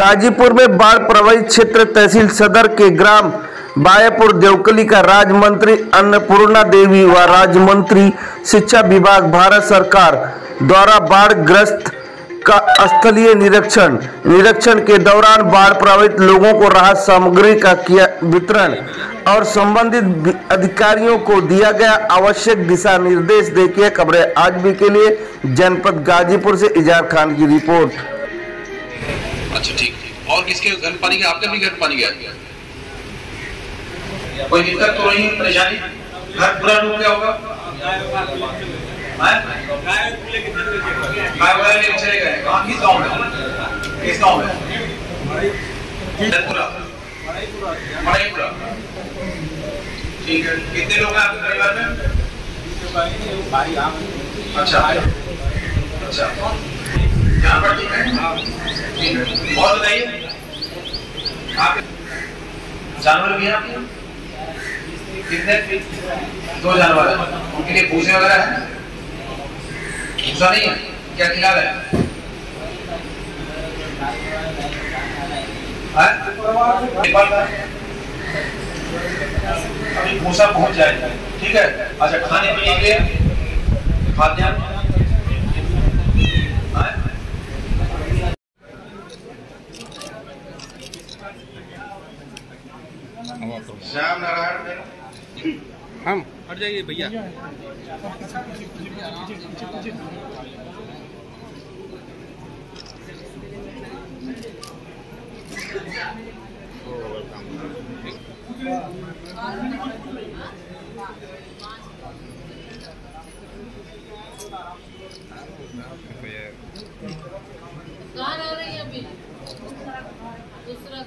गाजीपुर में बाढ़ प्रभावित क्षेत्र तहसील सदर के ग्राम बायापुर देवकली का राज्य मंत्री अन्नपूर्णा देवी व राज्य मंत्री शिक्षा विभाग भारत सरकार द्वारा बाढ़ ग्रस्त का स्थलीय निरीक्षण के दौरान बाढ़ प्रभावित लोगों को राहत सामग्री का किया वितरण और संबंधित अधिकारियों को दिया गया आवश्यक दिशा निर्देश। देखिए खबरें आज भी के लिए जनपद गाजीपुर से इजार खान की रिपोर्ट। अच्छा ठीक। और किसके घर पानी गया? आपके भी घर पानी गया? कोई दिक्कत तो नहीं, परेशानी? घर पूरा डूब गया होगा? चले गए? कहाँ? किस गाँव में? किस गाँव में? मणिपुरा। ठीक है। कितने लोग हैं आपके परिवार में? अच्छा अच्छा, यहाँ पर ठीक है। और बताइए, आप जानवर भी हैं आपके? कितने? 2 जानवर हैं। उनके लिए भूसे वगैरह है? भूसा नहीं है? क्या खिला रहे हैं? अभी भूसा पहुंच जाएगा, ठीक है। अच्छा, खाने पीने के खाद्यान्न श्याम नारायण, हम हट जाइए भैया। कहाँ रह रही है अभी? दूसरा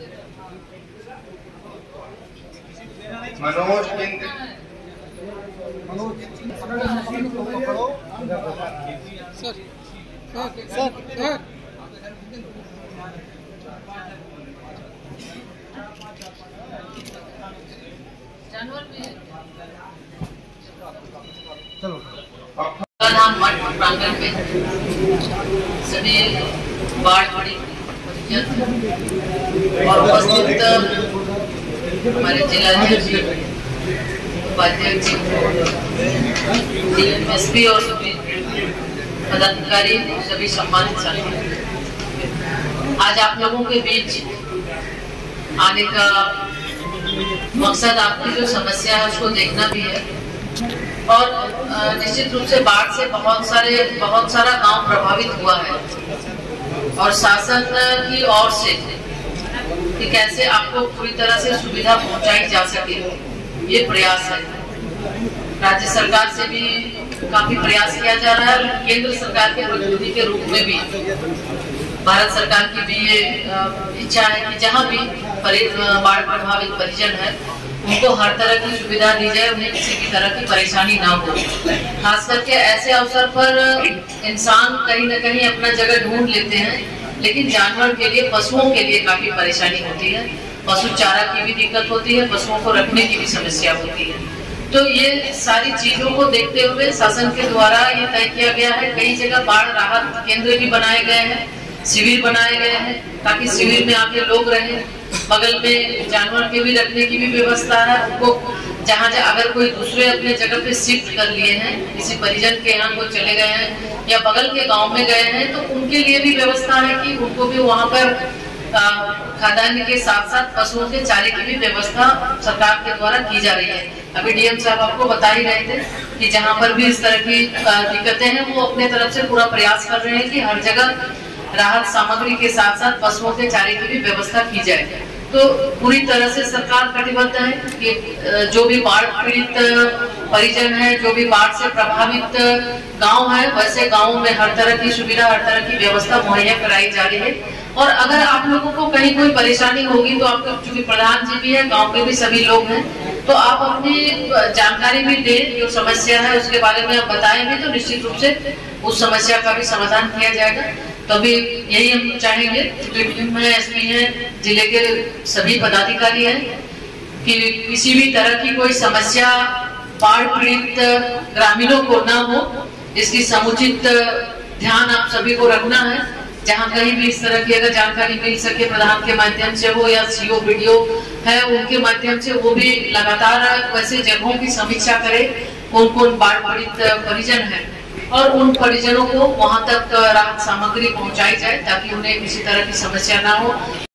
मनोज सर सर सर जानवर भी है। चलो मठ प्रांगण में सभी बाढ़ पड़ी और उपस्थित हमारे जिलाध्यक्ष, उपाध्यक्ष, एसपी और सभी पदाधिकारी, सभी सम्मानित साथी, आज आप लोगों के बीच आने का मकसद आपकी जो समस्या है उसको देखना भी है और निश्चित रूप से बाढ़ से बहुत सारा गांव प्रभावित हुआ है और शासन की ओर से कि कैसे आपको पूरी तरह से सुविधा पहुंचाई जा सके, ये प्रयास है। राज्य सरकार से भी काफी प्रयास किया जा रहा है, केंद्र सरकार के प्रतिनिधि के रूप में भी भारत सरकार की भी ये इच्छा है कि जहां भी बाढ़ प्रभावित परिजन है उनको हर तरह की सुविधा दी जाए, उन्हें किसी भी तरह की परेशानी ना हो। खास करके ऐसे अवसर पर इंसान कहीं न कहीं अपना जगह ढूंढ लेते हैं, लेकिन जानवर के लिए, पशुओं के लिए काफी परेशानी होती है। पशु चारा की भी दिक्कत होती है, पशुओं को रखने की भी समस्या होती है। तो ये सारी चीजों को देखते हुए शासन के द्वारा ये तय किया गया है, कई जगह बाढ़ राहत केंद्र भी बनाए गए हैं, शिविर बनाए गए हैं ताकि शिविर में आके लोग रहें। बगल में जानवर के भी रखने की भी व्यवस्था है। उनको जहाँ अगर कोई दूसरे अपने जगह पे शिफ्ट कर लिए हैं, किसी परिजन के यहाँ को चले गए हैं या बगल के गांव में गए हैं, तो उनके लिए भी व्यवस्था है कि उनको भी वहाँ पर खाद्यान्न के साथ साथ पशुओं के चारे की भी व्यवस्था सरकार के द्वारा की जा रही है। अभी डीएम साहब आपको बता ही रहे थे कि जहाँ पर भी इस तरह की दिक्कतें हैं वो अपने तरफ से पूरा प्रयास कर रहे हैं कि हर जगह राहत सामग्री के साथ साथ पशुओं के चारे की भी व्यवस्था की जाए। तो पूरी तरह से सरकार कटिबद्ध है कि जो भी बाढ़ पीड़ित परिजन है, जो भी बाढ़ से प्रभावित गांव है, वैसे गांवों में हर तरह की सुविधा, हर तरह की व्यवस्था मुहैया कराई जा रही है। और अगर आप लोगों को कहीं कोई परेशानी होगी तो आपके चूंकि प्रधान जी भी है, गांव के भी सभी लोग हैं, तो आप अपनी जानकारी भी दें, जो समस्या है उसके बारे में आप बताएं भी, तो निश्चित रूप से उस समस्या का भी समाधान किया जाएगा। तभी यही हम चाहेंगे, टीम है, एसपी है, जिले के सभी पदाधिकारी हैं कि किसी भी तरह की कोई समस्या बाढ़ पीड़ित ग्रामीणों को ना हो, इसकी समुचित ध्यान आप सभी को रखना है। जहां कहीं भी इस तरह की अगर जानकारी मिल सके प्रधान के माध्यम से हो या सीओ वीडियो है उनके माध्यम से, वो भी लगातार वैसे जगहों की समीक्षा करे, कौन कौन बाढ़ पीड़ित परिजन है और उन परिजनों को वहां तक राहत सामग्री पहुंचाई जाए ताकि उन्हें किसी तरह की समस्या ना हो।